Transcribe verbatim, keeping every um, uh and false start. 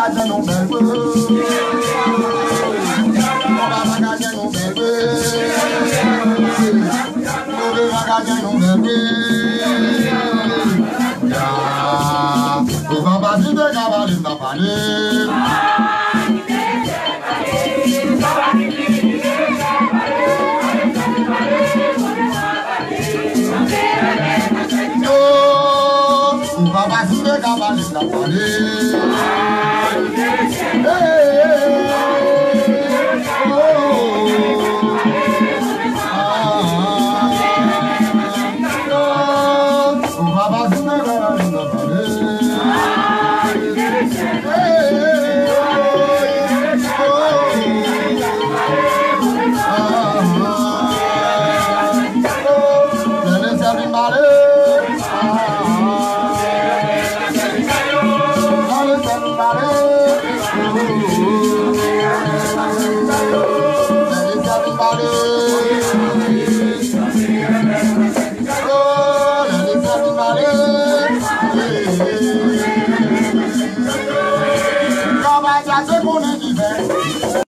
magasin non bébé. Mauvais magasin non bébé. Mauvais magasin non bébé. Ya, on va pas dire de cavaler n'a pas Baba sile kabali na pale. Baba sile kabali na pale. Come on,